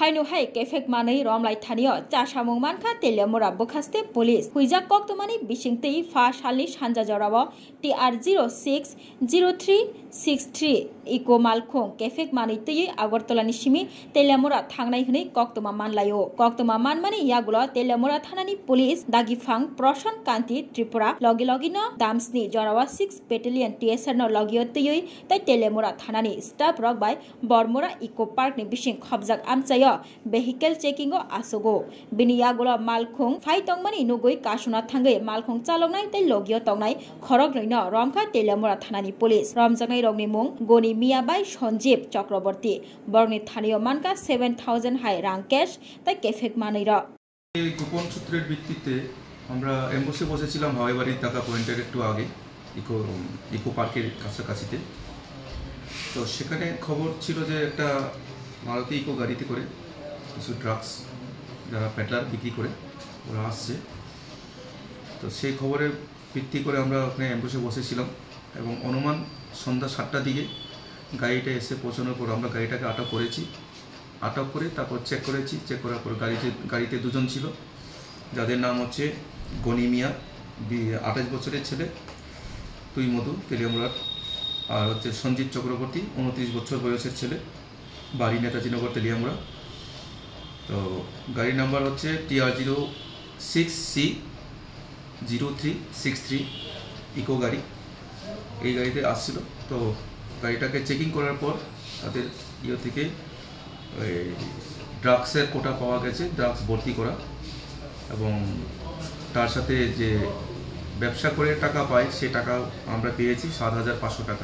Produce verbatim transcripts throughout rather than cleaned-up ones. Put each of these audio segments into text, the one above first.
Raino hai Kephek Manwi Romlai Thaniyo Chasamung Manjakha Teliamura Bokhaste Police Huijak Koktomani Bishingtei Fa Salni Sanja Jorao T R zero six zero three six three Iko Malkhung Kephek Manwi Tei Agartolani Simi Teliamura Thangnai Hne Koktoma Manlayo Koktoma Manmani Yagulo Teliamura Thanani Police Dagifang Proshan Kanti Tripura Logi Logino Damsni Jorawa six Battalion T S R no Logio Tei Tai Teliamura Thanani Staff Rock by Bormura Eco Park ni Bishing Khobjak Amchayo vehicle checking o asogo Baniya Gola Malkhung Phai Tongmani Nugui Kasuna Thangai Malkhung Chalongnai Tai Logio Tongnai Khoroknwi no Romkha Teliamura Thanani Police Romjaknai Rogni Mung Goni Mia by Sonjib Chakraborty Borni Thaniyo Manka seven thousand high rank cash Tai Kephek Manwi ro এই গোপন সূত্রের ভিত্তিতে আমরা এমবসে বসেছিলাম হাওয়াইবাড়ির ঢাকা পয়েন্টের একটু আগে eco eco পার্কের কাছাকাছিতে। তো সেখানে খবর ছিল যে একটা মারুতি ইকো গাড়িতে করে কিছু ড্রাগস যারা পেডলার বিক্রি করে ওরা আসছে। তো সেই খবরের ভিত্তি করে আমরা ওখানে এমবসে বসেছিলাম এবং অনুমান সন্ধ্যা সাতটার দিকে গাড়িটা এসে পৌঁছানোর পর আমরা গাড়িটাকে আটক করেছি। আটক করে তারপর চেক করেছি। চেক করার পর গাড়িতে গাড়িতে দুজন ছিল, যাদের নাম হচ্ছে গনি মিয়া আঠাশ বছরের ছেলে তুই মধু তেলিয়ামুড়ার, আর হচ্ছে সঞ্জিত চক্রবর্তী উনত্রিশ বছর বয়সের ছেলে বাড়ি নেতাজিনগর তেলিয়ামুড়া। তো গাড়ির নাম্বার হচ্ছে T R zero six C zero three six three Eeco গাড়ি, এই গাড়িতে আসছিল। তো গাড়িটাকে চেকিং করার পর তাদের ইয়ে থেকে ড্রাগসের কোটা পাওয়া গেছে, ড্রাগস ভর্তি করা, এবং তার সাথে যে ব্যবসা করে টাকা পায় সে টাকা আমরা পেয়েছি সাত হাজার পাঁচশো টাকা।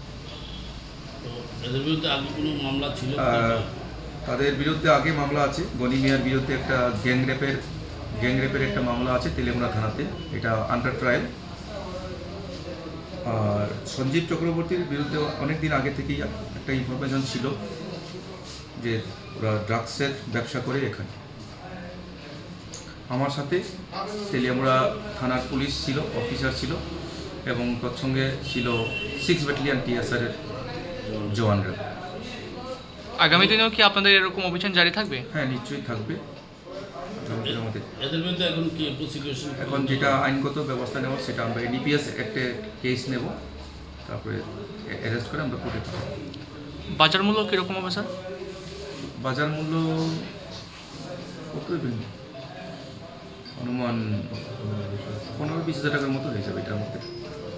তাদের বিরুদ্ধে আগে কোনো মামলা ছিল? তাদের বিরুদ্ধে আগে মামলা আছে। গনি মিয়ার বিরুদ্ধে একটা গ্যাং রেপের গ্যাং রেপের একটা মামলা আছে তেলিয়ামুড়া থানাতে, এটা আন্ডার ট্রায়াল। আর সঞ্জীব চক্রবর্তীর বিরুদ্ধে অনেক দিন আগে থেকেই একটা ইনফরমেশন ছিল যে ওরা ড্রাগসের ব্যবসা করে এখানে। আমার সাথে তেলিয়ামুড়া থানার পুলিশ ছিল, অফিসার ছিল, এবং তৎসঙ্গে ছিল সিক্স ব্যাটালিয়ন টিএসআর এর জওয়ানরা। আগামী দিনেও কি আপনাদের এরকম অভিযান জারি থাকবে? হ্যাঁ, নিশ্চয়ই থাকবে। এখন যেটা আইনগত ব্যবস্থা নেওয়া সেটা আমরা এনডিপিএস একটা কেস নেব, তারপরে অ্যারেস্ট করে আমরা কোর্টে পাঠাবো। বাজার মূল্য কীরকম হবে স্যার? বাজার মূল্য কত অনুমান পনেরো বিশ হাজার টাকার মতো হয়ে যাবে এটার মধ্যে।